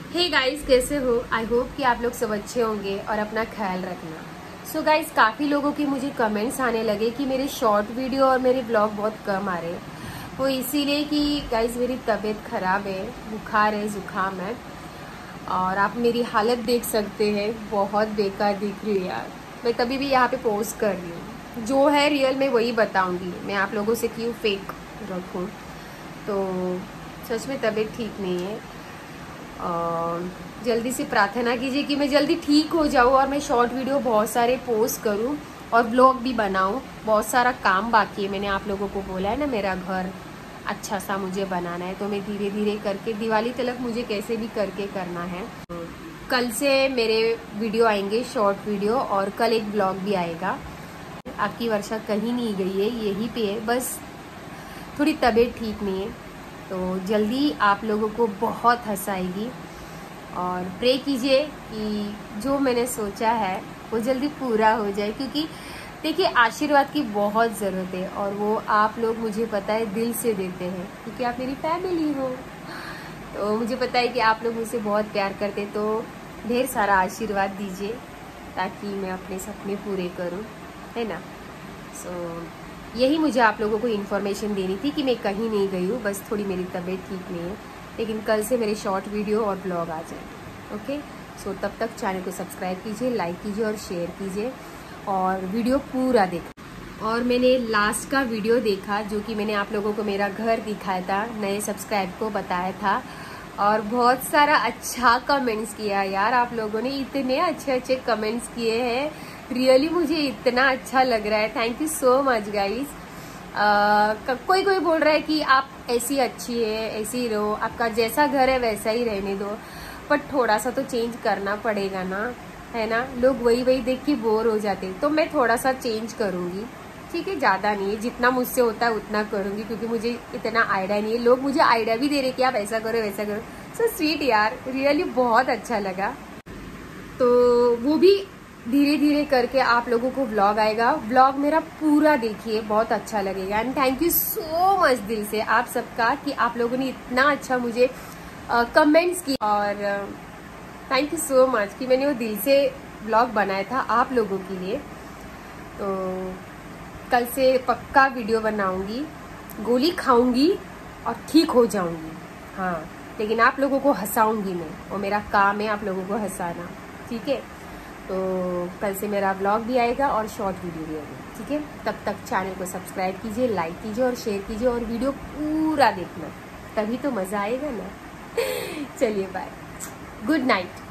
Hey guys, कैसे हो? I hope कि आप लोग सब अच्छे होंगे और अपना ख्याल रखना। सो गाइस, काफ़ी लोगों के मुझे कमेंट्स आने लगे कि मेरे शॉर्ट वीडियो और मेरे ब्लॉग बहुत कम आ रहे हैं। वो इसीलिए कि गाइस मेरी तबीयत ख़राब है, बुखार है, ज़ुकाम है और आप मेरी हालत देख सकते हैं, बहुत बेकार दिख रही है यार। मैं तभी भी यहाँ पे पोस्ट कर रही हूँ, जो है रियल में वही बताऊँगी। मैं आप लोगों से क्यों फेक रखूँ। तो सच में तबीयत ठीक नहीं है और जल्दी से प्रार्थना कीजिए कि मैं जल्दी ठीक हो जाऊँ और मैं शॉर्ट वीडियो बहुत सारे पोस्ट करूँ और ब्लॉग भी बनाऊँ। बहुत सारा काम बाकी है, मैंने आप लोगों को बोला है ना, मेरा घर अच्छा सा मुझे बनाना है, तो मैं धीरे धीरे करके दिवाली तक मुझे कैसे भी करके करना है। कल से मेरे वीडियो आएंगे, शॉर्ट वीडियो, और कल एक ब्लॉग भी आएगा। आपकी वर्षा कहीं नहीं गई है, यहीं पे है, बस थोड़ी तबीयत ठीक नहीं है। तो जल्दी आप लोगों को बहुत हंसाएगी और प्रे कीजिए कि जो मैंने सोचा है वो जल्दी पूरा हो जाए, क्योंकि देखिए आशीर्वाद की बहुत ज़रूरत है और वो आप लोग मुझे पता है दिल से देते हैं, क्योंकि आप मेरी फैमिली हो। तो मुझे पता है कि आप लोग मुझसे बहुत प्यार करते, तो ढेर सारा आशीर्वाद दीजिए ताकि मैं अपने सपने पूरे करूं, है ना। यही मुझे आप लोगों को इन्फॉर्मेशन देनी थी कि मैं कहीं नहीं गई हूँ, बस थोड़ी मेरी तबीयत ठीक नहीं है, लेकिन कल से मेरे शॉर्ट वीडियो और ब्लॉग आ जाए। ओके, तब तक चैनल को सब्सक्राइब कीजिए, लाइक कीजिए और शेयर कीजिए और वीडियो पूरा देखा। और मैंने लास्ट का वीडियो देखा जो कि मैंने आप लोगों को मेरा घर दिखाया था, नए सब्सक्राइब को बताया था और बहुत सारा अच्छा कमेंट्स किया यार। आप लोगों ने इतने अच्छे अच्छे कमेंट्स किए हैं, रियली मुझे इतना अच्छा लग रहा है। Thank you so much guys. कोई कोई बोल रहा है कि आप ऐसी अच्छी है, ऐसी ही रहो, आपका जैसा घर है वैसा ही रहने दो, पर थोड़ा सा तो चेंज करना पड़ेगा ना, है ना। लोग वही वही देख के बोर हो जाते, तो मैं थोड़ा सा चेंज करूंगी, ठीक है। ज़्यादा नहीं है, जितना मुझसे होता है उतना करूंगी, क्योंकि मुझे इतना आइडिया नहीं है। लोग मुझे आइडिया भी दे रहे कि आप ऐसा करो वैसा करो। सो स्वीट यार, रियली बहुत अच्छा लगा। तो वो भी धीरे धीरे करके आप लोगों को व्लॉग आएगा। व्लॉग मेरा पूरा देखिए, बहुत अच्छा लगेगा। And thank you so much दिल से आप सबका कि आप लोगों ने इतना अच्छा मुझे कमेंट्स किए, और थैंक यू सो मच कि मैंने वो दिल से व्लॉग बनाया था आप लोगों के लिए। तो कल से पक्का वीडियो बनाऊंगी, गोली खाऊंगी और ठीक हो जाऊंगी, हाँ, लेकिन आप लोगों को हंसाऊंगी मैं, वो मेरा काम है आप लोगों को हंसाना, ठीक है। तो कल से मेरा व्लॉग भी आएगा और शॉर्ट वीडियो भी आएगा, ठीक है। तब तक चैनल को सब्सक्राइब कीजिए, लाइक कीजिए और शेयर कीजिए और वीडियो पूरा देखना, तभी तो मज़ा आएगा ना। चलिए बाय, गुड नाइट।